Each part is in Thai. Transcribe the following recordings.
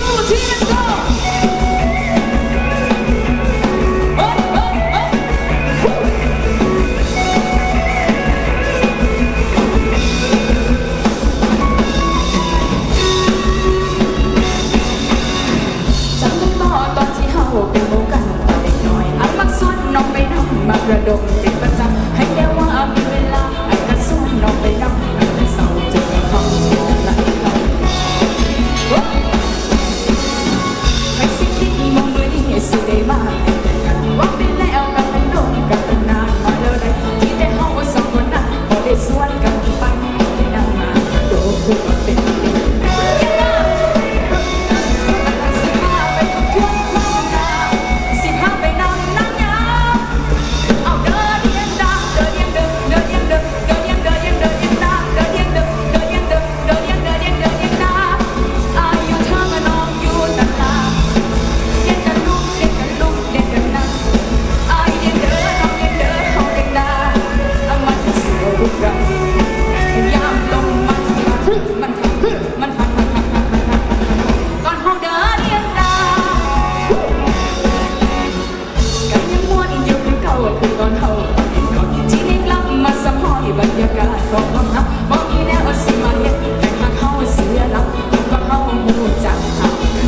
กระดมติดประจำให้แน่ว่ามีเวลาไอ้กระสุนน้องไปนับแต่เศร้าจนเขาไหลให้สิคิดมองมือนี่สิได้มาว่าไปแล้วกันเป็นโดนกันเป็นนานมาแล้วได้ที่ได้ห้องสองคนนั้นพอได้สวนกันไปได้นั่งมาโดนคือว่าเป็นบรรยากาศของห้องน้ำมองอีแล้วสิมาเห็นแต่หากเขาเสียหลักว่าเขาหูจักหา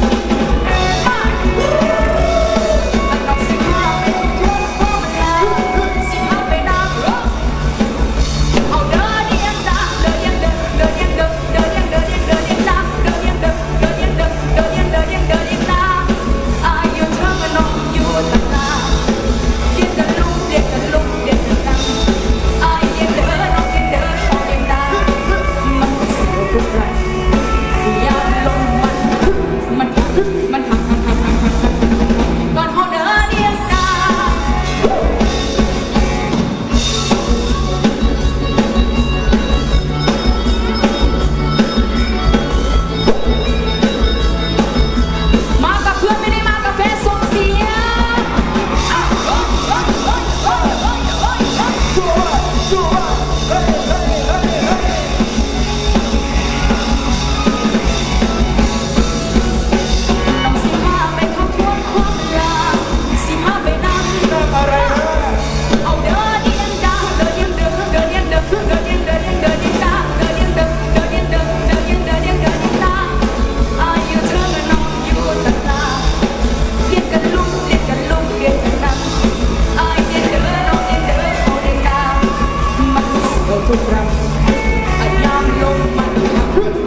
ต้องสิพาไปทุกห้องแล้วสิพาไปน้ำเอาเดินยังตาเดินยังเดินเดินยังเดินเดินยังเดินยังเดินยังตาเดินยังเดินเดินยังเดินเดินยังเดินยังเดินยังตาอายุเธอมันน้องอยู่ตั้งนานเด็กกันลุกเด็กกันลุกเด็กกันนั่งยามลมมันก่อนเขาเดินเรียงตามากับเพื่อนไม่ได้มากับแฟนส่งเสียทุกครั้งยามลมมันเดิน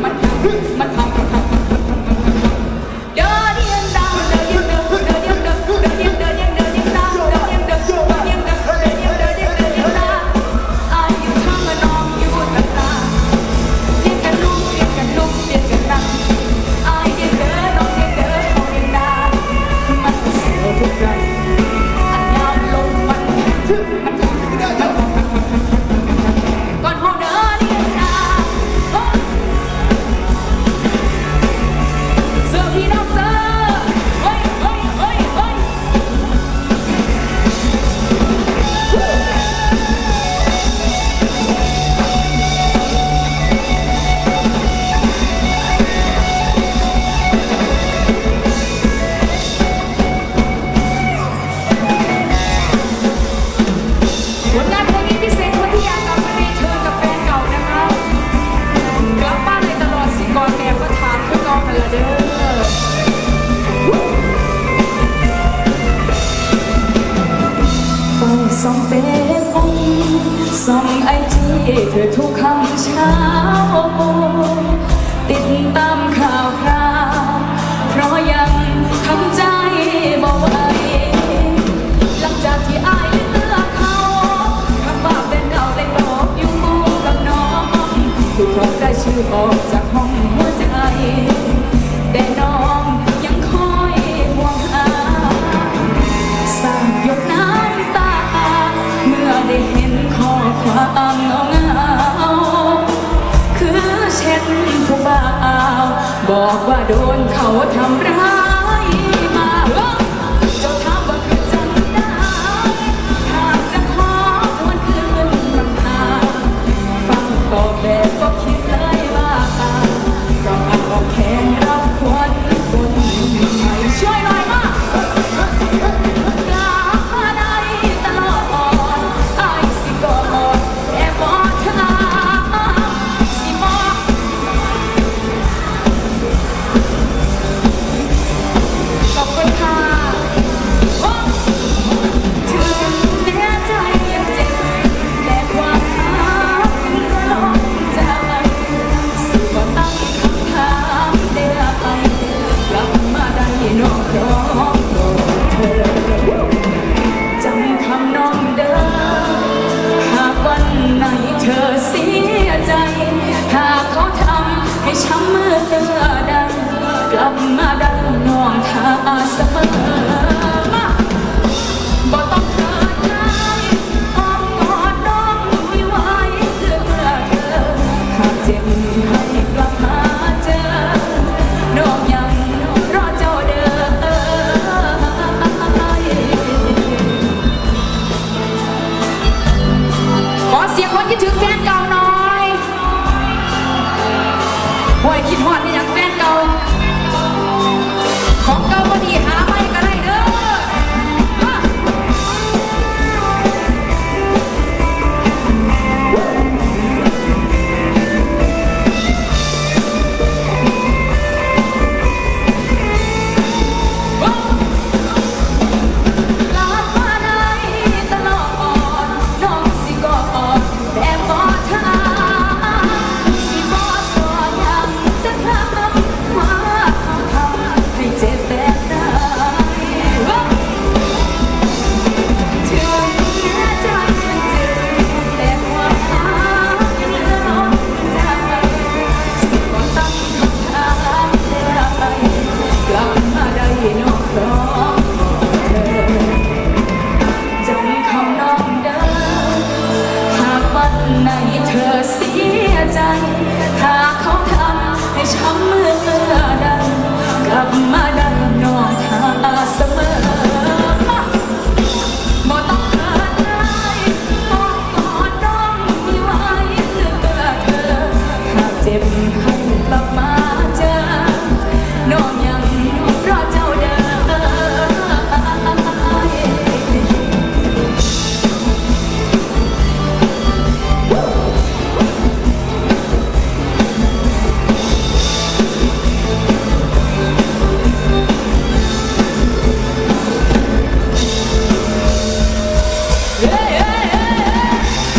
เรียงดาวเดินยังเดินเดินยังเดินเดินยังเดินยังเดินยังดาวเดินยังเดินเดินยังเดินเดินยังเดินยังเดินยังดาวอายุเธอมันน้องอยู่ตั้งนานเรียกกันลุกเรียกกันลุกเรียกกันนั่งอายุเดินน้องยังเดินน้องยังดาวมันเสียทุกครั้งยามลมมันก่อนเขาเดินเรียงตาเสื้อพี่น้องเสื้อเฮ้ยเฮ้ยเฮ้ยเฮ้ยผลงานเพลงนี้พิเศษคนที่อยากกลับมารีเทิร์นกับแฟนเก่านะคะกลับบ้านเลยตลอดสิก่อนแม่ก็ถามเพื่อนน้องกันละเด้อต้องส่องเฟซบุ๊กส่องไอจีเธอทุกคำเช้าติดตามข่าวคราวเพราะยังทำใจบ่ไหวหลังจากที่อายเลือกเขาคำว่าเป็นเก่าได้บอกอยู่กับน้องถูกถอดได้ชื่อออกจากห้องหัวใจแต่น้องยังคอยห่วงหาสร้างหยดน้ำตาเมื่อได้เห็นข้อความเงาคือเช็ดผู้บ่าวบอกว่าโดนเขาทำร้ายมาเจ้าถามว่าคือจังได้หากจะขอวันคืนมันหาฟังตอบแบบก็คิดเลยว่าเพราะเอาแขนรับควันคนมาดังน้องท่าเสมอบ่ต้องเกิดใจอ้อมกอดน้องไว้เพื่อเธอหากเจ็บให้กลับมาเจอน้องยังรอเจ้าเดินขอเสียงคนคิดถึงแฟนเก่าหน่อยโอ้ยคิดฮอดนี่อย่างแฟนเก่าของเก่าพอดีหาไม่ก็ได้เด้อในเธอเสียใจถ้าเขาทำให้ช้ำเมื่อใดกลับมาได้น้อง